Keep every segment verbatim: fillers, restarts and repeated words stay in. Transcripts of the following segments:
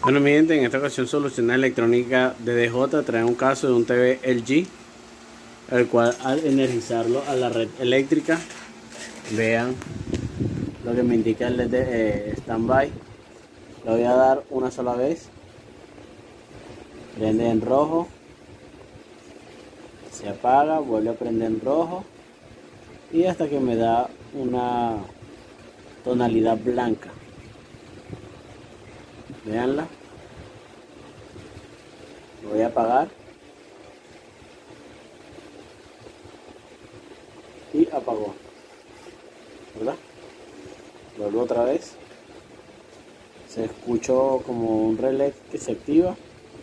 Bueno, mi gente, en esta ocasión Soluciones Electrónicas de D J trae un caso de un T V L G, el cual al energizarlo a la red eléctrica, vean lo que me indica el L E D eh, standby. Lo voy a dar una sola vez, prende en rojo, se apaga, vuelve a prender en rojo y hasta que me da una tonalidad blanca. Veanla. Lo voy a apagar y apagó, ¿verdad? Vuelvo otra vez. Se escuchó como un relé que se activa.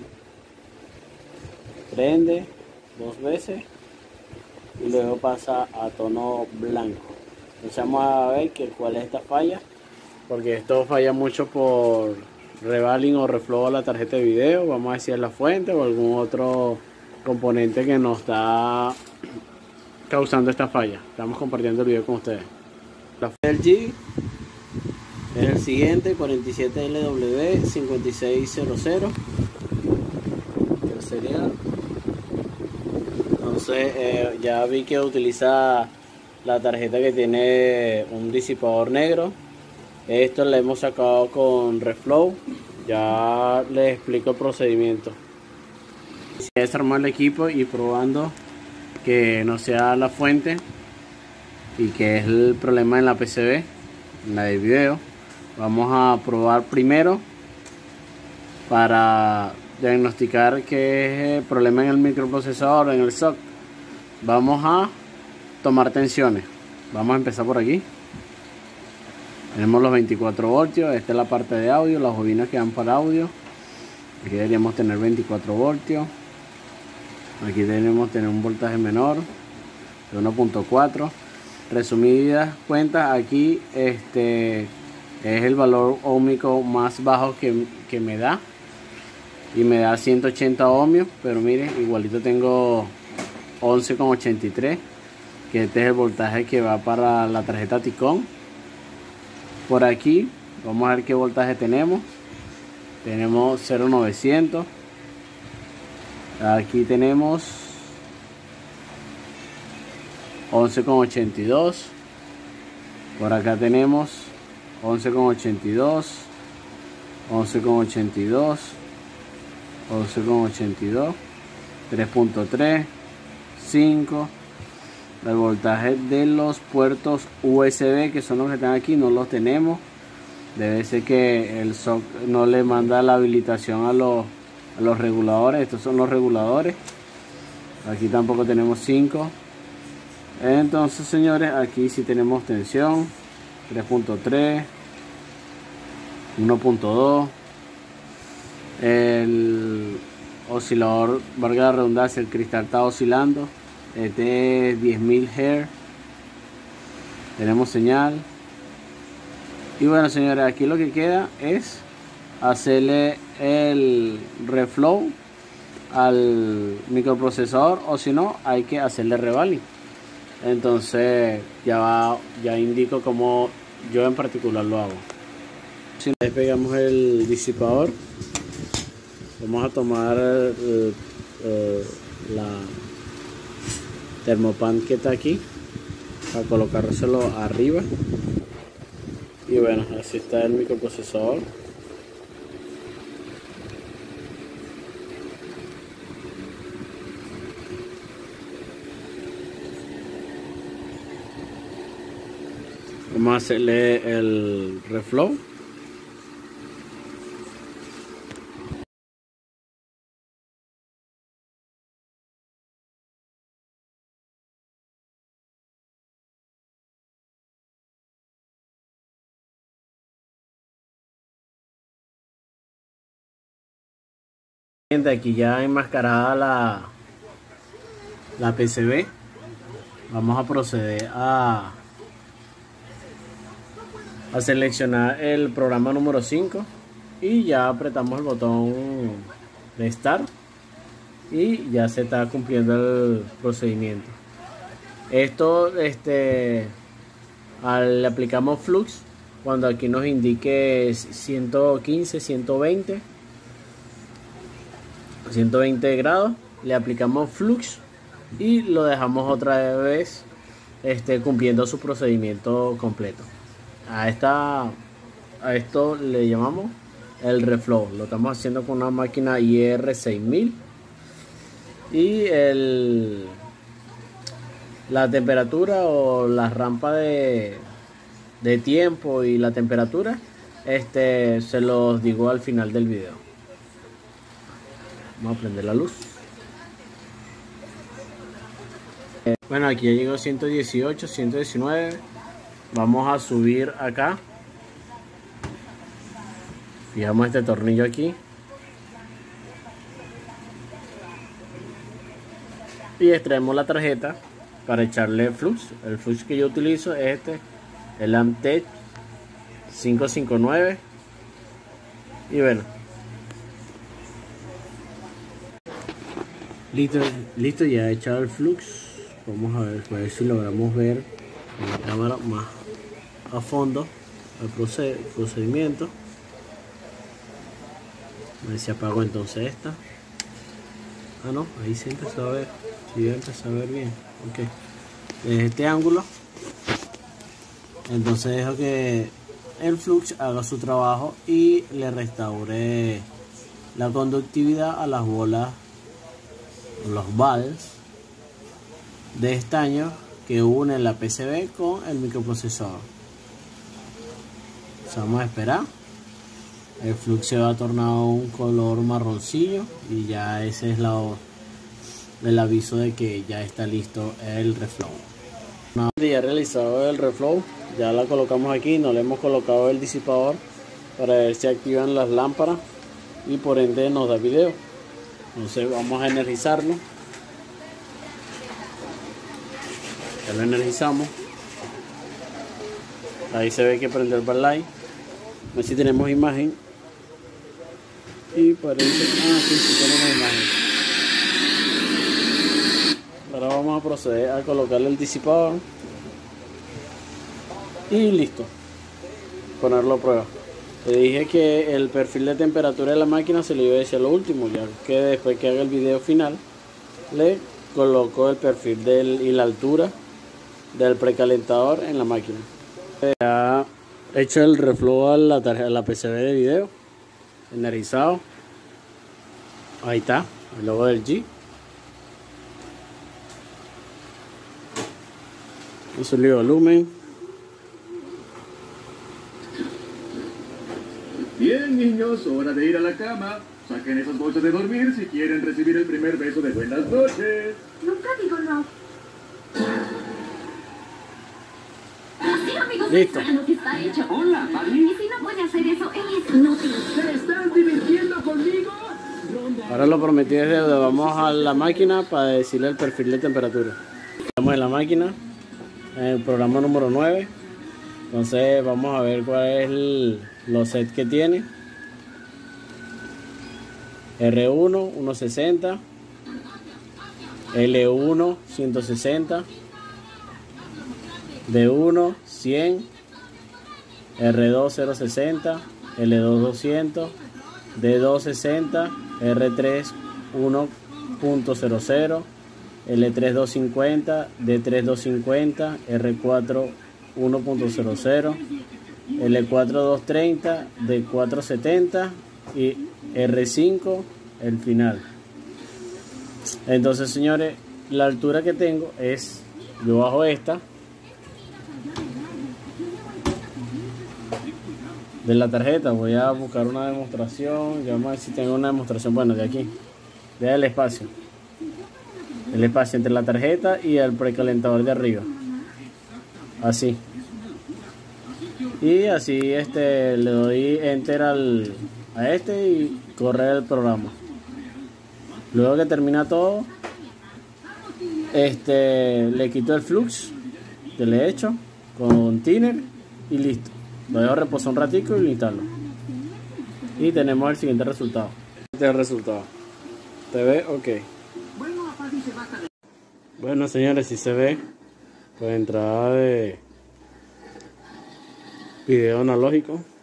Prende dos veces y luego pasa a tono blanco. Entonces vamos a ver que cuál es esta falla, porque esto falla mucho por revaling o reflow a la tarjeta de video. Vamos a ver si es la fuente o algún otro componente que nos está causando esta falla. Estamos compartiendo el video con ustedes. La L G es el siguiente, cuarenta y siete L W cincuenta y seis cero cero, el serial. Entonces eh, ya vi que utiliza la tarjeta que tiene un disipador negro. Esto lo hemos sacado con reflow. Ya les explico el procedimiento. Si es armar el equipo y probando que no sea la fuente y que es el problema en la P C B, en la de video. Vamos a probar primero para diagnosticar que es el problema en el microprocesador, en el S O C. Vamos a tomar tensiones. Vamos a empezar por aquí. Tenemos los veinticuatro voltios. Esta es la parte de audio, las bobinas que van para audio. Aquí deberíamos tener veinticuatro voltios. Aquí debemos tener un voltaje menor de uno punto cuatro. Resumidas cuentas, aquí este es el valor ohmico más bajo que, que me da, y me da ciento ochenta ohmios, pero miren, igualito tengo once coma ochenta y tres, que este es el voltaje que va para la tarjeta Ticon. Por aquí vamos a ver qué voltaje tenemos. Tenemos cero novecientos. Aquí tenemos once coma ochenta y dos. Por acá tenemos once coma ochenta y dos, once coma ochenta y dos, once coma ochenta y dos, tres punto tres, cinco. El voltaje de los puertos U S B, que son los que están aquí, no los tenemos. Debe ser que el S O C no le manda la habilitación a los, a los reguladores. Estos son los reguladores. Aquí tampoco tenemos cinco. Entonces, señores, aquí sí tenemos tensión tres punto tres, uno punto dos. El oscilador, valga la redundancia, el cristal está oscilando. Este es diez mil hertz. Tenemos señal. Y bueno, señores, aquí lo que queda es hacerle el reflow al microprocesador, o si no, hay que hacerle revaling. Entonces ya va, ya indico cómo yo en particular lo hago. Si despegamos el disipador, vamos a tomar uh, uh, la termopan que está aquí para colocárselo arriba. Y bueno, así está el microprocesador. Vamos a hacerle el reflow. Aquí ya enmascarada la, la P C B. Vamos a proceder a a seleccionar el programa número cinco y ya apretamos el botón de Start y ya se está cumpliendo el procedimiento. Esto este al aplicamos flux, cuando aquí nos indique ciento quince, ciento veinte, ciento veinte grados, le aplicamos flux y lo dejamos otra vez este, cumpliendo su procedimiento completo. A, esta, a esto le llamamos el reflow. Lo estamos haciendo con una máquina I R seis mil y el, la temperatura o la rampa de, de tiempo y la temperatura este, se los digo al final del video. Vamos a prender la luz. Bueno, aquí ya llegó ciento dieciocho, ciento diecinueve. Vamos a subir acá. Fijamos este tornillo aquí. Y extraemos la tarjeta para echarle flux. El flux que yo utilizo es este, el Amtech cinco cinco nueve. Y bueno. Listo, listo, ya he echado el flux. Vamos a ver, a ver si logramos ver en la cámara más a fondo el procedimiento. A ver si apago entonces esta. Ah, no, ahí sí empezó a ver. Sí, ya empezó a ver bien. Ok. Desde este ángulo. Entonces dejo que el flux haga su trabajo y le restaure la conductividad a las bolas, los valves de estaño que une la P C B con el microprocesador. Entonces vamos a esperar. El flux se va a tornar un color marroncillo y ya ese es la, el aviso de que ya está listo el reflow. Una vez ya realizado el reflow, ya la colocamos aquí, no le hemos colocado el disipador para ver si activan las lámparas y por ende nos da video. Entonces vamos a energizarlo. Ya lo energizamos. Ahí se ve que prende el backlight. A ver si tenemos imagen. Y parece... Ah, sí, sí tenemos imagen. Ahora vamos a proceder a colocarle el disipador. Y listo. Ponerlo a prueba. Le dije que el perfil de temperatura de la máquina se le iba a decir a lo último. Ya que después que haga el video final, le coloco el perfil del, y la altura del precalentador en la máquina. Ya he hecho el reflow a la, tarjeta, a la P C B de video, energizado. Ahí está, el logo del G. Y subí volumen. Bien, niños, hora de ir a la cama. Saquen esas bolsas de dormir si quieren recibir el primer beso de buenas noches. Nunca digo no. Listo. Lo que está hecho. Hola, Mari. Y si no puede hacer eso, él es inútil. ¿Se están divirtiendo conmigo? Ahora lo prometí desde donde vamos a la máquina para decirle el perfil de temperatura. Estamos en la máquina, en el programa número nueve. Entonces vamos a ver cuál es el, los sets que tiene. R uno, ciento sesenta. L uno, ciento sesenta. D uno, cien. R dos, cero sesenta. L dos, doscientos. D dos, sesenta. R tres, uno punto cero cero. L tres, doscientos cincuenta. D tres, doscientos cincuenta. R cuatro, uno punto cero cero. L cuatro, doscientos treinta. D cuatro, setenta. Y R cinco, el final. Entonces, señores, la altura que tengo es, yo bajo esta de la tarjeta. Voy a buscar una demostración. Ya vamos a ver si tengo una demostración. Bueno, de aquí, de el espacio, el espacio entre la tarjeta y el precalentador de arriba, así. Y así este le doy enter al, a este y corre el programa. Luego que termina todo, este le quito el flux que le he hecho con thinner y listo. Lo dejo reposar un ratico y lo instalo. Y tenemos el siguiente resultado. Este es el resultado. ¿Se ve? Ok. Bueno, señores, si se ve, pues entrada de video analógico.